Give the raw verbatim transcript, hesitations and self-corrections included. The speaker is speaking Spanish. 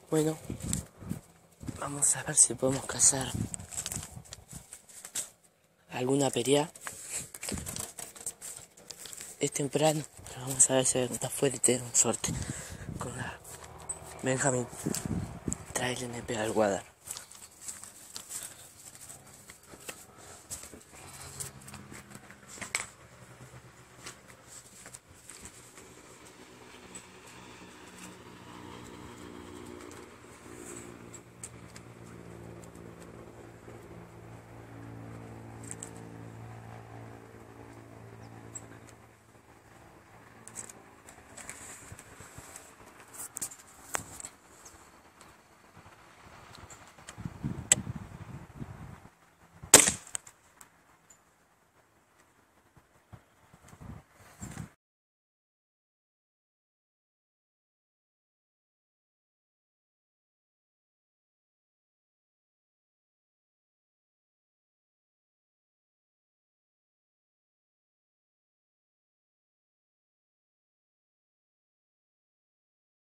Bueno, vamos a ver si podemos cazar alguna pería. Es temprano, pero vamos a ver si está afuera y tenemos suerte con la Benjamín. Trae el N P al Guadar.